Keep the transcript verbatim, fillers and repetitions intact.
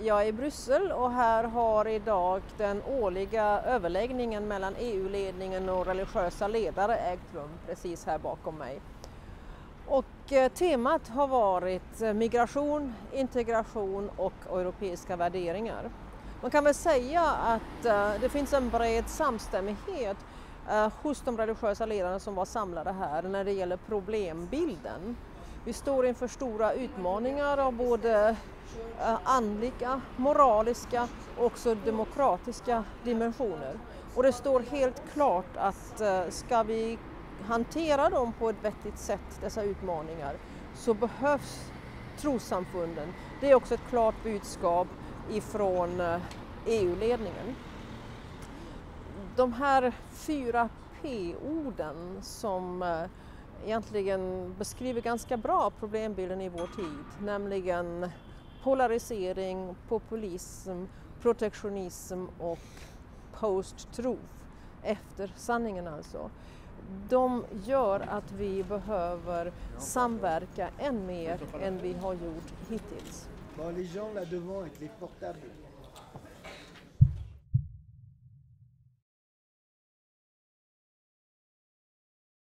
jag är i Bryssel och här har idag den årliga överläggningen mellan E U-ledningen och religiösa ledare ägt rum precis här bakom mig. Och eh, temat har varit migration, integration och europeiska värderingar. Man kan väl säga att eh, det finns en bred samstämmighet eh, hos de religiösa ledarna som var samlade här när det gäller problembilden. Vi står inför stora utmaningar av både eh, andliga, moraliska och också demokratiska dimensioner. Och det står helt klart att eh, ska vi hantera dem på ett vettigt sätt, dessa utmaningar, så behövs trossamfunden. Det är också ett klart budskap ifrån E U-ledningen. De här fyra P-orden som egentligen beskriver ganska bra problembilden i vår tid, nämligen polarisering, populism, protektionism och post-truth, efter sanningen alltså. De gör att vi behöver samverka än mer än vi har gjort hittills. Bon, les gens là devant avec les portables.